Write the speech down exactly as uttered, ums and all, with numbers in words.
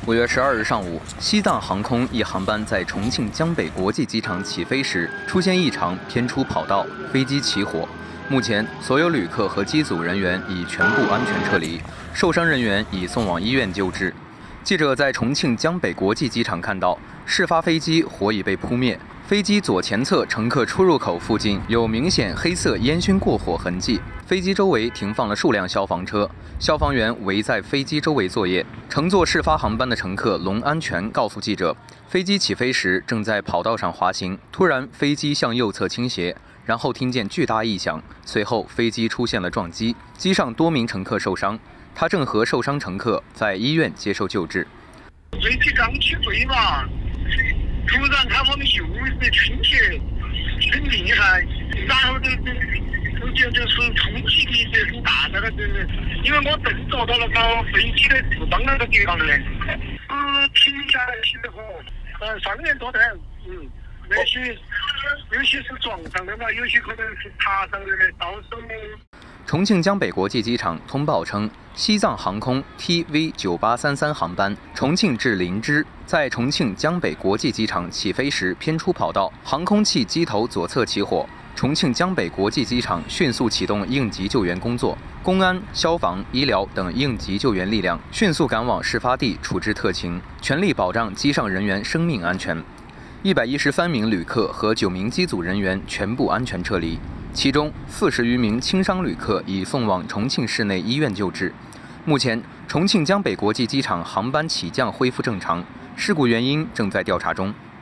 五月十二日上午，西藏航空一航班在重庆江北国际机场起飞时出现异常，偏出跑道，飞机起火。目前，所有旅客和机组人员已全部安全撤离，受伤人员已送往医院救治。记者在重庆江北国际机场看到，事发飞机火已被扑灭。 飞机左前侧乘客出入口附近有明显黑色烟熏过火痕迹。飞机周围停放了数辆消防车，消防员围在飞机周围作业。乘坐事发航班的乘客龙安全告诉记者，飞机起飞时正在跑道上滑行，突然飞机向右侧倾斜，然后听见巨大异响，随后飞机出现了撞击，机上多名乘客受伤。他正和受伤乘客在医院接受救治。 飞机刚起飞嘛。 突然，它往右侧倾斜，很厉害，然后就就就就是冲击力是很大，那个就是，因为我正坐到那个飞机的翅膀那个地方的，嗯，停下来起火，呃，伤员多的很，嗯，那些有些是撞上的嘛，有些可能是爬上的，到时候。 重庆江北国际机场通报称，西藏航空 T V 九八三三航班重庆至林芝在重庆江北国际机场起飞时偏出跑道，航空器机头左侧起火。重庆江北国际机场迅速启动应急救援工作，公安、消防、医疗等应急救援力量迅速赶往事发地处置特情，全力保障机上人员生命安全。一百一十三名旅客和九名机组人员全部安全撤离。 其中四十余名轻伤旅客已送往重庆市内医院救治。目前，重庆江北国际机场航班起降恢复正常，事故原因正在调查中。